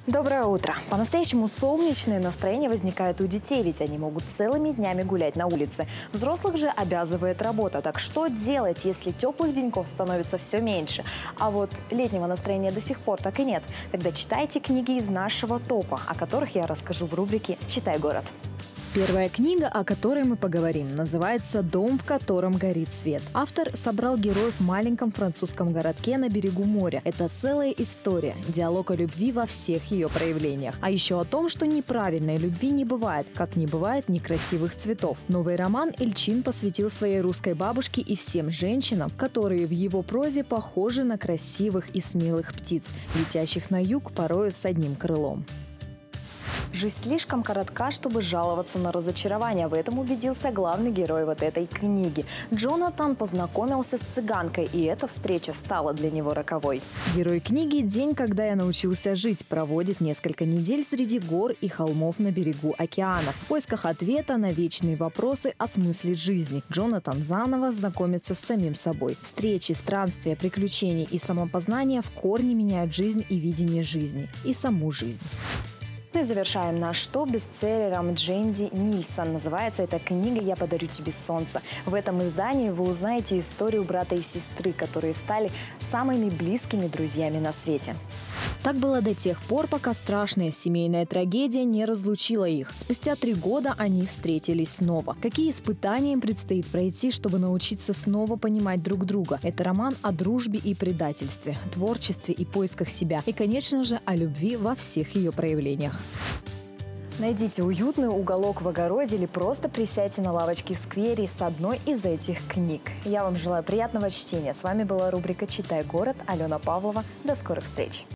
Доброе утро. По-настоящему солнечное настроение возникает у детей, ведь они могут целыми днями гулять на улице. Взрослых же обязывает работа. Так что делать, если теплых деньков становится все меньше? А вот летнего настроения до сих пор так и нет. Тогда читайте книги из нашего топа, о которых я расскажу в рубрике «Читай город». Первая книга, о которой мы поговорим, называется «Дом, в котором горит свет». Автор собрал героев в маленьком французском городке на берегу моря. Это целая история, диалог о любви во всех ее проявлениях. А еще о том, что неправильной любви не бывает, как не бывает некрасивых цветов. Новый роман Эльчин посвятил своей русской бабушке и всем женщинам, которые в его прозе похожи на красивых и смелых птиц, летящих на юг порою с одним крылом. Жизнь слишком коротка, чтобы жаловаться на разочарование. В этом убедился главный герой вот этой книги. Джонатан познакомился с цыганкой, и эта встреча стала для него роковой. Герой книги «День, когда я научился жить» проводит несколько недель среди гор и холмов на берегу океана в поисках ответа на вечные вопросы о смысле жизни. Джонатан заново знакомится с самим собой. Встречи, странствия, приключения и самопознание в корне меняют жизнь и видение жизни, и саму жизнь. Ну и завершаем наш топ бестселлером Дженди Нильсон. Называется эта книга «Я подарю тебе солнце». В этом издании вы узнаете историю брата и сестры, которые стали самыми близкими друзьями на свете. Так было до тех пор, пока страшная семейная трагедия не разлучила их. Спустя 3 года они встретились снова. Какие испытания им предстоит пройти, чтобы научиться снова понимать друг друга? Это роман о дружбе и предательстве, творчестве и поисках себя. И, конечно же, о любви во всех ее проявлениях. Найдите уютный уголок в огороде или просто присядьте на лавочке в сквере с одной из этих книг. Я вам желаю приятного чтения. С вами была рубрика «Читай город». Алена Павлова. До скорых встреч!